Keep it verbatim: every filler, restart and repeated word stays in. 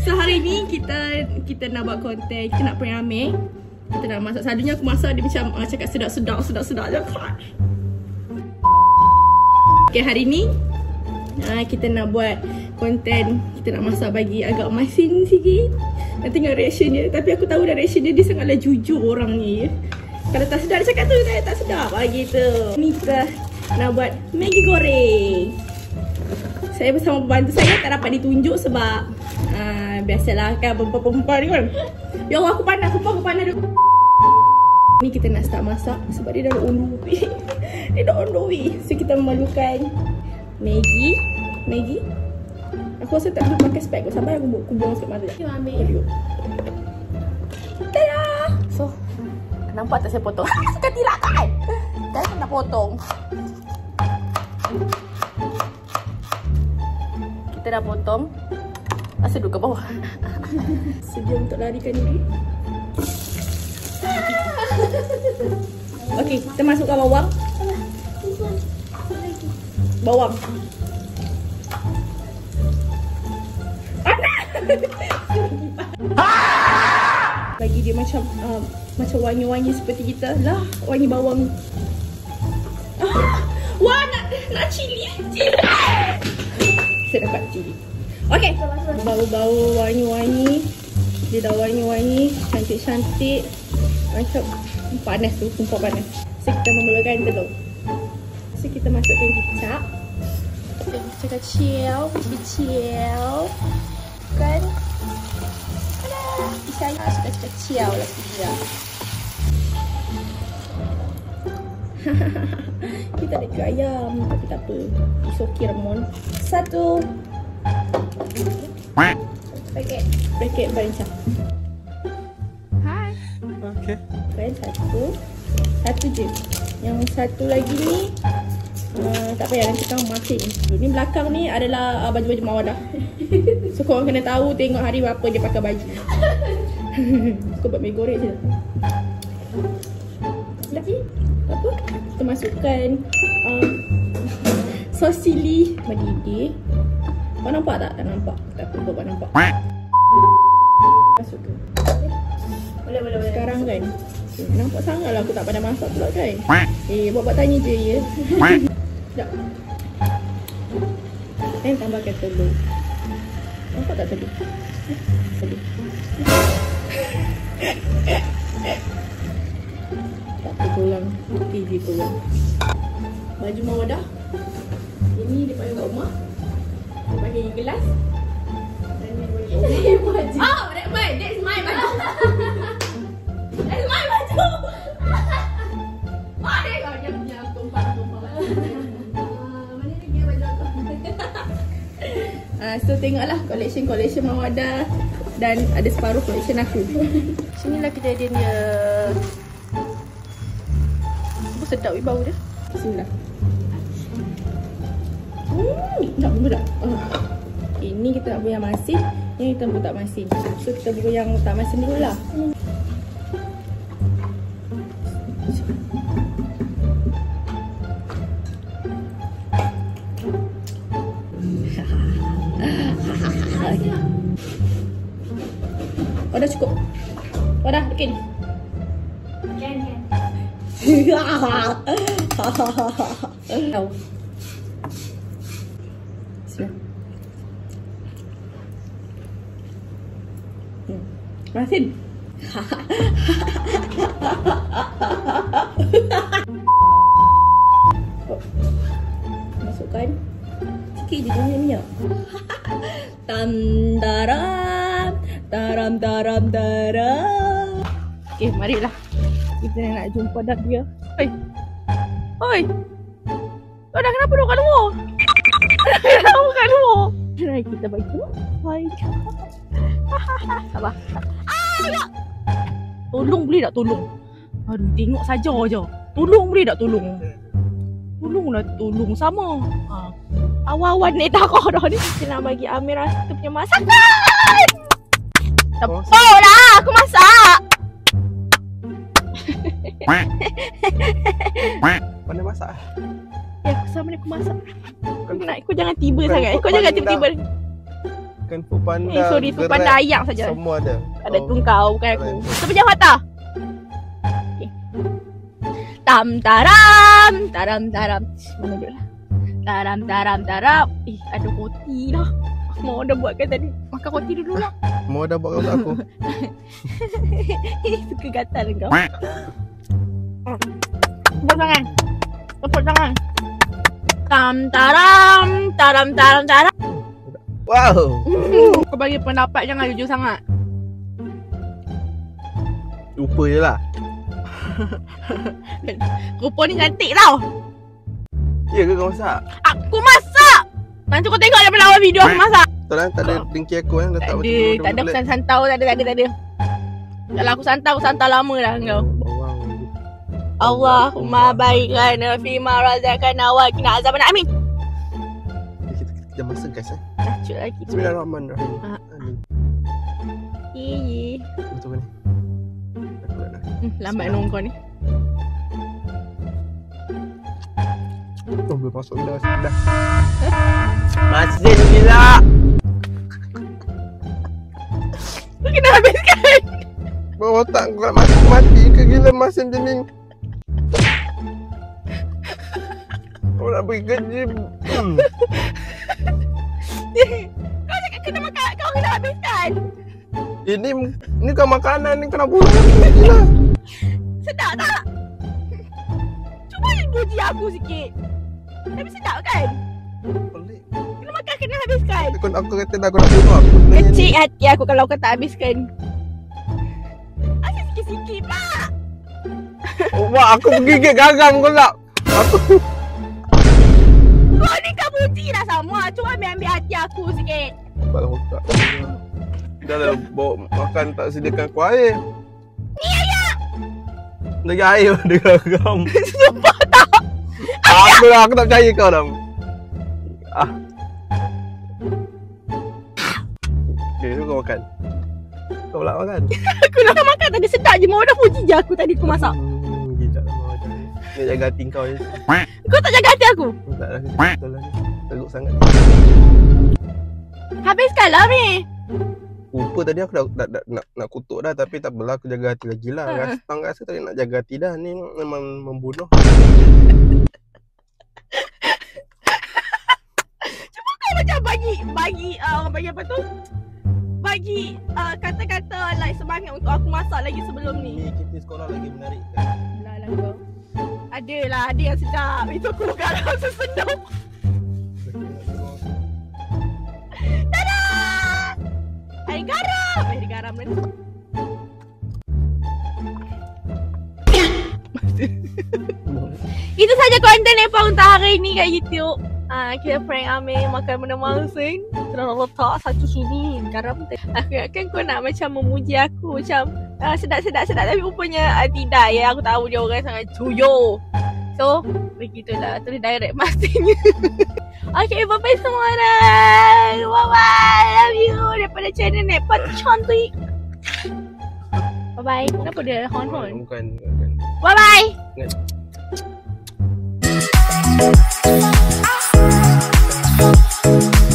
So hari ni kita kita nak buat konten, kita nak prank Amir. Kita nak masak. Selalunya aku masak dia macam uh, cakap sedap-sedap, sedap-sedap je kan. Okay, hari ni uh, kita nak buat konten, kita nak masak bagi agak masin sikit. Nak tengok reaction dia. Tapi aku tahu dah reaction dia, dia sangatlah jujur orang ni. Kalau tak sedap dia cakap tu, tak, tak sedap lah gitu. Ni kita nak buat Maggi goreng. Saya bersama pembantu saya tak dapat ditunjuk sebab uh, biasalah kan perempuan-perempuan ni kan. Ya Allah, aku panas, aku panas dulu. Ni kita nak start masak sebab dia dah on the way. Dia dah on the way. So kita memalukan Maggi. Maggi. Aku rasa tak perlu pakai spek. Sabar aku buat kubur sikit mata. Jom ambil. Tada! So, nampak tak saya potong? Suka tilak kan? Kan nak potong. Kita dah potong. Asal duduk ke bawah. Sedia untuk larikan diri. Okey, kita masukkan bawang. Bawang. Bagi dia macam uh, macam wangi-wangi seperti kita lah, wangi bawang. Ah, wah, nak nak cili. Cili. Saya dapat cili. Okey. Bau-bau wangi-wangi. Dia dah wangi-wangi, cantik-cantik. Macam panas tu, sumpah panas. So kita memerlukan telur. So kita masukkan kicap. Kecil-kecil, kecil. Kan? Saya masukkan kecil lah sikit. Kita ada ke ayam, tapi tak apa. It's okay Ramon. Satu. Paket. Paket banca. Hai. Okay. Kan satu. Satu je. Yang satu lagi ni uh, tak payah nanti kamu makin. Ni belakang ni adalah uh, baju-baju Mawadah. So korang kena tahu tengok hari berapa dia pakai baju. Suka buat Maggi goreng je. Lagi apa? Kita masukkan uh, sos cili mendidih. Kau nampak tak? Tak nampak. Tak apa buat nampak. Masukkan. Boleh, boleh, boleh. Sekarang kan nampak sangat lah aku tak pandai masak pula kan. Eh, buat-buat tanya je ya. Sekejap. Dan tambahkan telur. Nampak tak telur? Telur. Tak apa korang. T V korang. Baju Mawadah. Ini dia pakai kat rumah. Dia pakai gelas. Dan dia pakai baju. Oh, that my, that's my baju. That's my baju. Oh, dia kau dia punya tumpah-tumpah. Mana ni dia baju aku? Ah, so tengoklah collection-collection Mawadah dan ada separuh collection aku. Sinilah kejadian dia. Apa sedap weh bau dia. Bismillah. Hmm, nak bumbu tak? Oh. Ini kita nak buat yang masin, yang kita buat tak masin. So kita buat yang tak masin dulu lah. Oh, dah cukup. Oh, dah, okey ni. Kan, kan. Tahu. Bismillah. Hmm. Masin. Oh. Masukkan sikit je jangan minyak. Tandaram, taram taram taram. Okey, marilah. Kita nak jumpa dah dia. Hoi. Hoi. Kau dah kenapa duduk kat luar? Kenapa kat luar? Mari kita bagi tu. Hai. Sabar. Ah, tolong boleh tak tolong? Aduh, tengok saja je. Tolong boleh tak tolong? Tolonglah tolong sama. Ha. Awal-awal ni dah kau dah ni. Kita nak bagi Amir rasa punya masakan. Tak apa lah, aku masak. Pandai masak? Ya, aku sama ni aku masak. Kau nak, kau jangan tiba bukan, sangat. Kau jangan tiba-tiba. Bukan Foodpanda. Eh, sorry, Foodpanda ayam saja. Semua ada. Ada Oh. tungkau bukan aku. Terpejam mata. Okay. Tam taram, taram taram. Mana dulu lah. Taram taram taram. Eh, ada roti lah. Mau dah buatkan tadi. Makan roti dulu lah. Mau dah buat kat aku. Suka gatal kau. Tepuk tangan. Tepuk tangan. Tam taram, taram taram taram. Wow. Kau bagi pendapat jangan jujur sangat. Lupa je lah. Rupa ni cantik tau. Ya ke kau masak? Aku masak. Nanti kau tengok daripada awal video aku masak. Tak ada, tak ada dengki aku kan. Tak ada, tak ada pesan santau, tak ada, tak ada, tak ada. Kalau aku santau, aku santau lama dah kau. Bawang. Allahumma baikana fima razaqana wa qina azaban amin. Kita kita masak guys eh. Lanjut lagi. Bismillahirrahmanirrahim. Ah. Amin. Ye ye. Betul ke ni? Aku nak dah. Hmm, lambat nung kau ni. Oh, belum masuk dah. Dah. Masin gila. Kau kena habiskan. Bawa otak kau nak mati, mati ke gila masin macam ni. Kau nak pergi kerja. Hmm. Kau cakap kena makan, kau kena habiskan. Ini ni kan makanan ni kena bunuh gila. Sedap tak? Cuba je puji aku sikit. Tapi sedap kan? Pelik. Kena makan, kena habiskan. Aku, aku kata dah aku nak bunuh aku sebenarnya. Kecil hati aku kalau kau tak habiskan. Asyik sikit-sikit pak. Oh, wah, aku gigit garam kau tak. Aku Kau ni kau puji dah sama. Cuba ambil-ambil hati aku sikit. kepala otak. Dah lah bawa makan tak sediakan aku air. Ni ayam. Lagi air ada garam. Sumpah tak. Aku lah, aku tak percaya kau dah. Ah. Okay, tu kau makan. Kau pula makan. Aku nak makan tadi sedap je. Mau dah puji je aku tadi aku masak. Hmm, gila lah mau macam ni. Ni jaga hati kau je. Kau tak jaga hati aku. Tak lah, betul lah ni. Teruk sangat. Habiskanlah ni. Rupa tadi aku dah, dah, dah nak, nak kutuk dah. Tapi tak apalah, aku jaga hati lagi lah. Ha. Rasa, tang rasa tadi nak jaga hati dah. Ni memang membunuh. Cuba kau macam bagi bagi uh, bagi apa tu? Bagi uh, kata-kata like semangat untuk aku masak lagi sebelum ni. Ni kita sekolah lagi menarik. Lah lah kau. Ada lah, ada yang sedap. Itu aku garam sesedap. Dadah! Air garam. Air garam ni. Itu saja konten Epa untuk hari ni kat YouTube. Ah, kita prank Amir makan benda mangsing. Terus letak satu sudu garam. Aku kan kau nak macam memuji aku macam ah, sedap-sedap sedap tapi rupanya ah, tidak ya. Aku tahu dia orang sangat cuyo. So, begitulah. Terus direct masing. Okay, bye-bye semua orang. Bye-bye. Love you. Daripada channel Epa cantik. Bye-bye. Kenapa dia hon-hon? Bukan, bukan. Bye-bye. Ingat.